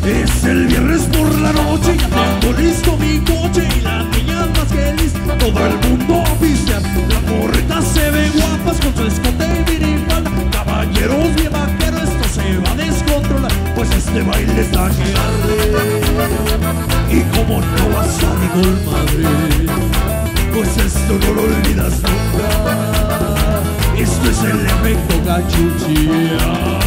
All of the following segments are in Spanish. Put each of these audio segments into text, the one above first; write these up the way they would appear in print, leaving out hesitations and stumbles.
Es el viernes por la noche, ya tengo listo mi coche y las niñas más feliz, todo el mundo a pistear. Las morritas se ven guapas con su escote y minifalda. Caballeros bien vaqueros, esto se va a descontrolar, pues este baile está que arde. Y como no vas a ningún madre, pues esto no lo olvidas nunca. Esto es el efecto cachuchilla.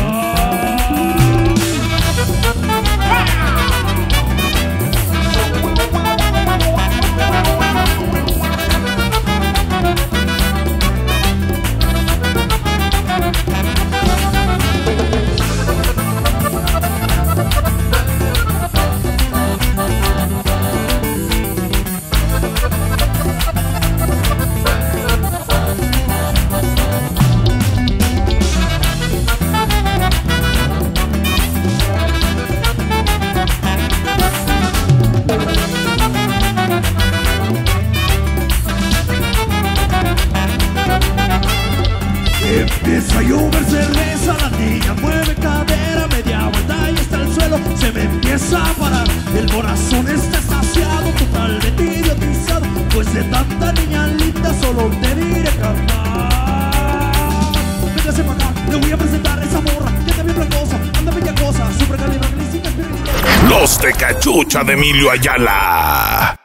Empieza a llover cerveza, la niña mueve cadera, media vuelta y está al suelo, se me empieza a parar. El corazón está saciado, totalmente idiotizado, pues de tanta niña linda solo te diré cantar. Véngase para acá, le voy a presentar a esa morra, que está bien blancosa, anda bella cosa, supercalifragilísticexpialidocious. Los de Cachucha de Emilio Ayala.